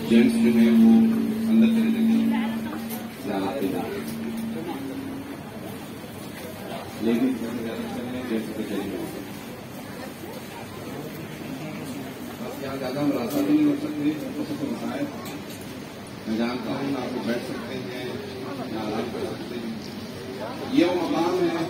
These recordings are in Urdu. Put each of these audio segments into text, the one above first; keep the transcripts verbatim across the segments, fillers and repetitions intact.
جینٹس جو ہیں وہ اندر چلے جائیں لیکن جینٹس پہ چلے جائیں یہاں زیادہ ہم راستہ بھی نہیں رکھ سکتے مسائل میں جانتا ہوں آپ کو بیٹھ سکتے ہیں یا آرام کر سکتے ہیں. یہ وہ مقام ہے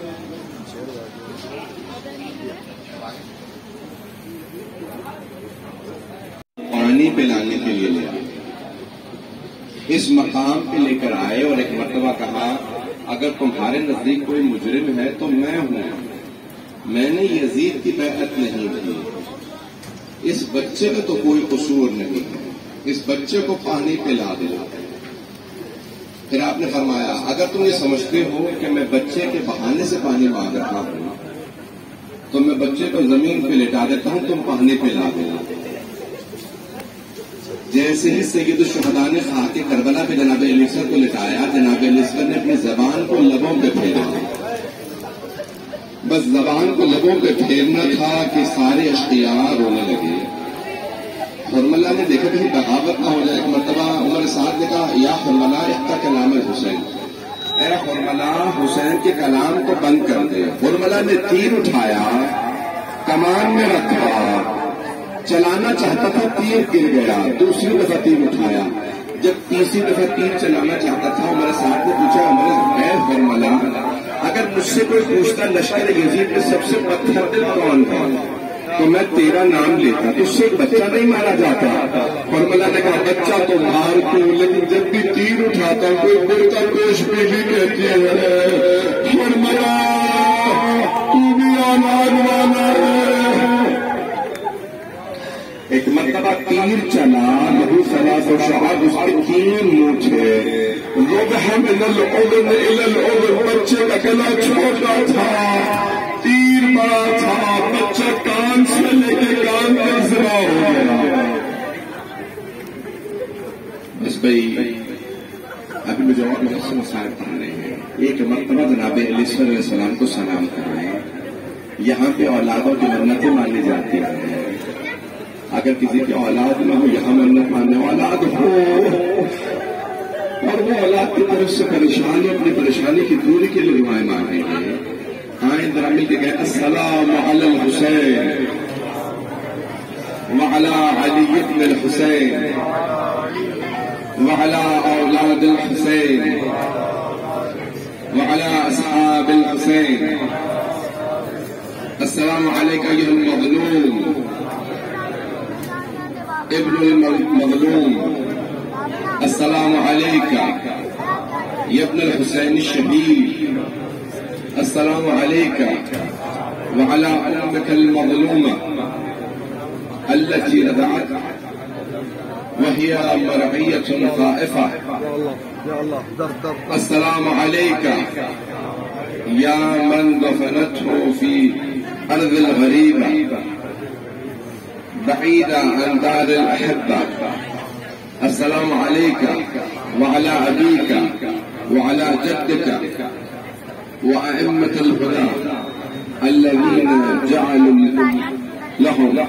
پانی پلانے کے لیے لے آئے, اس مقام پہ لے کر آئے اور ایک مرتبہ کہا اگر تمہارے نزدیک کوئی مجرم ہے تو میں ہوں, میں نے یزید کی بیعت نہیں کی, اس بچے کا تو کوئی قصور نہیں ہے, اس بچے کو پانی پلا دیا. پھر آپ نے فرمایا اگر تم یہ سمجھتے ہو کہ میں بچے کے بہانے سے پانی مانگ رہا ہوں تو میں بچے کو زمین پہ لٹا دیتا ہوں, تم پانی پلا دینا. جیسے ہی سید الشہداء نے خاک کربلا پہ جناب علی اصغر کو لٹایا, جناب علی اصغر نے اپنی زبان کو لبوں پہ پھیرا, بس زبان کو لبوں پہ پھیرنا تھا کہ سارے اشقیاء رونے لگے. حرملہ نے دیکھا کہیں بغاوت نہ ہو جائے. ایک مرتبہ عمر سعد نے کہا یا حرملہ احتا کلام حسین, اے حرملہ حسین کے کلام کو بند کر دے. حرملہ نے تیر اٹھایا, کمان میں رکھا, چلانا چاہتا تھا تیر گر گیا, دوسری دفعہ تیر اٹھایا, جب تیسری دفعہ تیر چلانا چاہتا تھا عمر سعد نے پوچھا عمر اے حرملہ اگر مجھ سے کوئی پوچھتا لشکر یزید میں سب سے پتھر دل کون تھا تو میں تیرا نام لیتا, تو اس سے بچہ نہیں مارا جاتا. حرملہ نے کہا بچہ تو مار کیوں, لیکن جب بھی تیر اٹھاتا کوئی برتا گوشت پہ بھی کہتی ہے حرملہ تو بھی اولاد والا ہے. ایک مرتبہ تیر چلا, نبی ثلاث و شہاد اس کے تین مونچھے, ربح من الاذن الى الاذن, بچے کا گلا چھوٹا تھا, تیر بڑا تھا, بچہ کان سے لے کے کان تک زرا ہو گیا. بس بھائی ابھی مجھے اور بہت سے مسائل پڑھ رہے ہیں. ایک مرتبہ جناب علی اصغر علیہ السلام کو سلام کر رہے ہیں. یہاں پہ اولادوں کی منتیں مانی جاتی ہیں, اگر کسی کی اولاد نہ ہو یہاں منت ماننے اولاد ہو, اور وہ اولاد کی طرف سے پریشانی اپنی پریشانی کی دوری کے لیے دعائیں مانگیں گے. ہاں اندر مل کے گئے السلام علی الحسین وعلی علی بن الحسین وعلی اولاد الحسین وعلی اصحاب الحسین, السلام علیک ایھا المظلوم ابن المظلوم, السلام علیک یا ابن الحسین الشہید, السلام علیک وعلی امک المظلومہ التي رضعت وهي مرعية خائفة, السلام علیک یا من دفنته في ارض الغریبہ بعيدة عن دار الأحبة, السلام عليك وعلى أبيك وعلى جدك وأئمة الهدى الذين جعلوا لهم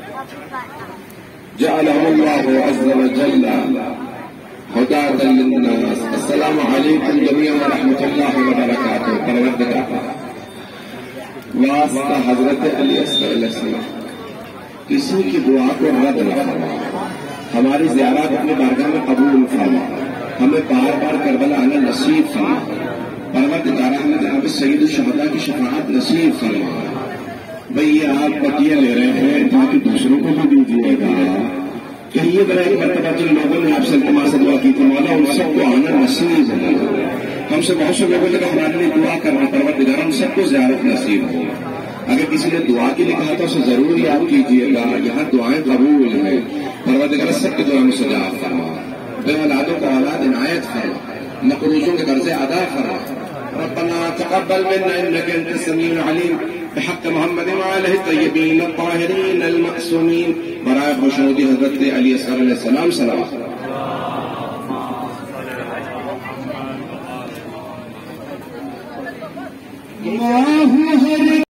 جعلهم الله عز وجل هداة للناس, السلام عليكم جميعا ورحمة الله وبركاته. پروردگار واسطہ حضرت علی اصغر علیہ السلام کسی کی دعا کو رد نہ فرما, ہماری زیارت اپنے بارگاہ میں قبول فرما, ہمیں بار بار کربلا آنا نصیب فرما. پروردگار ہمیں جناب سید الشہداء کی شفاعت نصیب فرما. بھئی یہ آپ پتیاں لے رہے ہیں تاکہ دوسروں کو بھی دیجیے گا, کہیں یہ بڑا ایک مرتبہ جن لوگوں نے آپ سے التماس سے دعا کی تھی مولا ان سب کو آنا نصیب ہو. ہم سے بہت سے لوگوں نے ہمارے لیے دعا کرنا, پروردگار ہم سب کو زیارت نصیب ہو. اگر کسی نے دعا کے لیے کہا تو اسے ضرور یاد کیجیے گا, یہاں دعائیں قبول ہیں. پروردگار سب کے دعا میں سجاب فرما, بے اولادوں کو اولاد عنایت فرما, مقروضوں کے قرضے ادا فرما. ربنا تقبل منا انك انت السميع العليم بحق محمد وآلہ الطیبین الطاہرین المعصومین. برائے خوشنودی حضرت علی اصغر علیہ السلام صلوات.